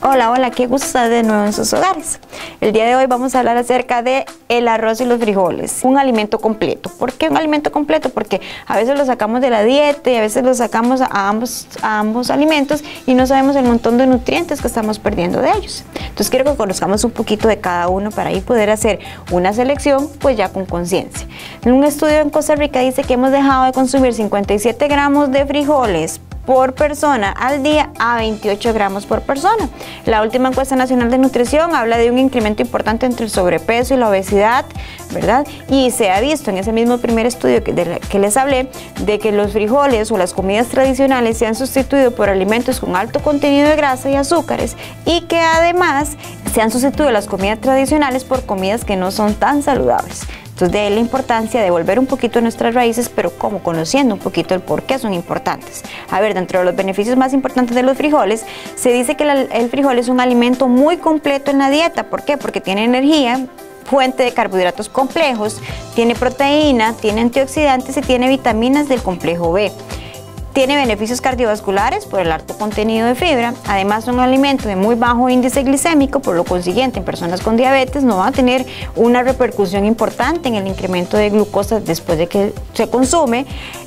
Hola, hola, qué gusto estar de nuevo en sus hogares. El día de hoy vamos a hablar acerca de el arroz y los frijoles, un alimento completo. ¿Por qué un alimento completo? Porque a veces lo sacamos de la dieta y a veces lo sacamos a ambos alimentos y no sabemos el montón de nutrientes que estamos perdiendo de ellos. Entonces quiero que conozcamos un poquito de cada uno para ahí poder hacer una selección pues ya con conciencia. Un estudio en Costa Rica dice que hemos dejado de consumir 57 gramos de frijoles por persona al día a 28 gramos por persona. La última encuesta nacional de nutrición habla de un incremento importante entre el sobrepeso y la obesidad, ¿verdad? Y se ha visto en ese mismo primer estudio que les hablé de que los frijoles o las comidas tradicionales se han sustituido por alimentos con alto contenido de grasa y azúcares y que además se han sustituido las comidas tradicionales por comidas que no son tan saludables. Entonces de ahí la importancia de volver un poquito a nuestras raíces, pero como conociendo un poquito el por qué son importantes. A ver, dentro de los beneficios más importantes de los frijoles, se dice que el frijol es un alimento muy completo en la dieta. ¿Por qué? Porque tiene energía, fuente de carbohidratos complejos, tiene proteína, tiene antioxidantes y tiene vitaminas del complejo B. Tiene beneficios cardiovasculares por el alto contenido de fibra. Además, es un alimento de muy bajo índice glicémico, por lo consiguiente, en personas con diabetes no va a tener una repercusión importante en el incremento de glucosa después de que se consume.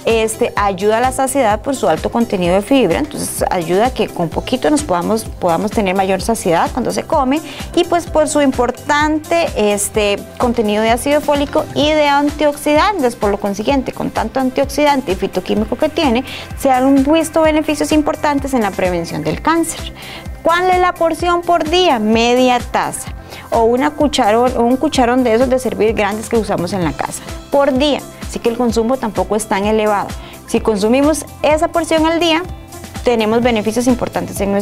Ayuda a la saciedad por su alto contenido de fibra, entonces ayuda a que con poquito nos podamos tener mayor saciedad cuando se come, y pues por su importante contenido de ácido fólico y de antioxidantes. Por lo consiguiente, con tanto antioxidante y fitoquímico que tiene, se han visto beneficios importantes en la prevención del cáncer. ¿Cuál es la porción por día? Media taza o un cucharón de esos de servir grandes que usamos en la casa por día. Así que el consumo tampoco es tan elevado. Si consumimos esa porción al día, tenemos beneficios importantes en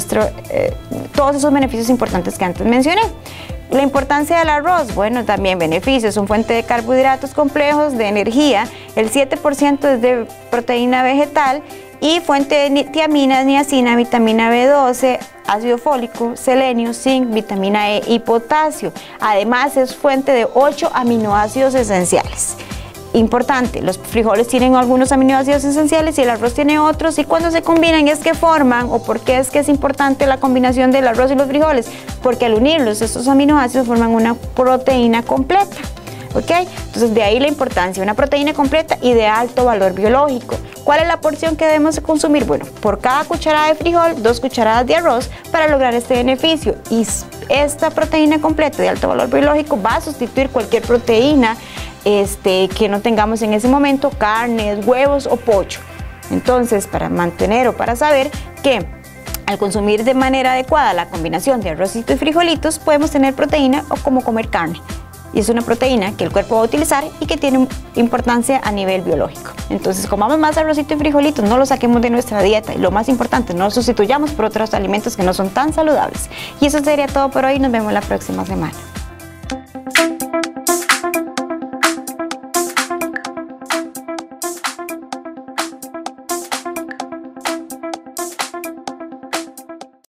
todos esos beneficios importantes que antes mencioné. La importancia del arroz, bueno, también beneficios, son fuente de carbohidratos complejos, de energía, el 7% es de proteína vegetal y fuente de tiamina, niacina, vitamina B12, ácido fólico, selenio, zinc, vitamina E y potasio. Además es fuente de 8 aminoácidos esenciales. Importante, los frijoles tienen algunos aminoácidos esenciales y el arroz tiene otros, y cuando se combinan es que forman, o por qué es que es importante la combinación del arroz y los frijoles, porque al unirlos estos aminoácidos forman una proteína completa, ¿ok? Entonces de ahí la importancia, una proteína completa y de alto valor biológico. ¿Cuál es la porción que debemos consumir? Bueno, por cada cucharada de frijol, 2 cucharadas de arroz para lograr este beneficio, y esta proteína completa de alto valor biológico va a sustituir cualquier proteína que no tengamos en ese momento, carnes, huevos o pollo. Entonces, para mantener o para saber que al consumir de manera adecuada la combinación de arrocito y frijolitos, podemos tener proteína o como comer carne. Y es una proteína que el cuerpo va a utilizar y que tiene importancia a nivel biológico. Entonces, comamos más arrocito y frijolitos, no lo saquemos de nuestra dieta, y lo más importante, no lo sustituyamos por otros alimentos que no son tan saludables. Y eso sería todo por hoy, nos vemos la próxima semana.